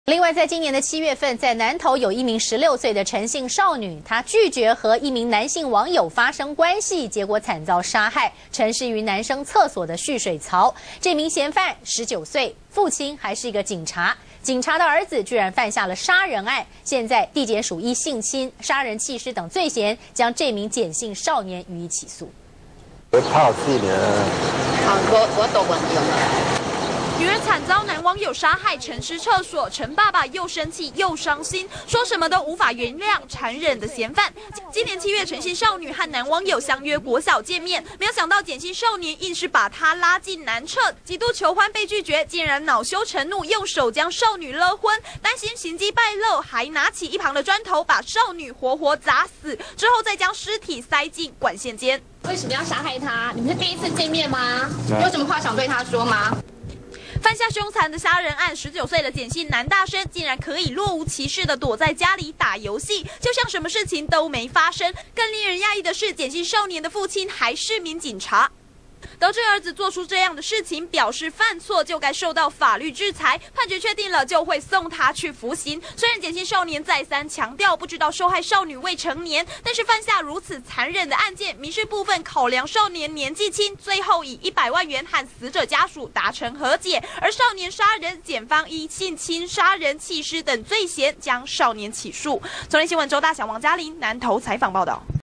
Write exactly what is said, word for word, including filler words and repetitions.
另外，在今年的七月份，在南投有一名十六岁的陈姓少女，她拒绝和一名男性网友发生关系，结果惨遭杀害，沉尸于男生厕所的蓄水槽。这名嫌犯十九岁，父亲还是一个警察。警察的儿子居然犯下了杀人案，现在地检署依性侵、杀人弃尸等罪嫌，将这名简姓少年予以起诉。 我怕死呢。 好，我我都稳定。 女儿惨遭男网友杀害，沉尸厕所。陈爸爸又生气又伤心，说什么都无法原谅残忍的嫌犯。今年七月，陈姓少女和男网友相约国小见面，没有想到简姓少年硬是把她拉进男厕，几度求欢被拒绝，竟然恼羞成怒，用手将少女勒昏。担心行迹败露，还拿起一旁的砖头把少女活活砸死，之后再将尸体塞进管线间。 为什么要杀害他？你们是第一次见面吗？有什么话想对他说吗？ 犯下凶残的杀人案，十九岁的简姓男大生竟然可以若无其事地躲在家里打游戏，就像什么事情都没发生。更令人讶异的是，简姓少年的父亲还是名警察。 得知儿子做出这样的事情，表示犯错就该受到法律制裁。判决确定了，就会送他去服刑。虽然简姓少年再三强调不知道受害少女未成年，但是犯下如此残忍的案件，民事部分考量少年年纪轻，最后以一百万元和死者家属达成和解。而少年杀人，检方依性侵、杀人、弃尸等罪嫌将少年起诉。昨天新闻周大祥、王嘉玲南投采访报道。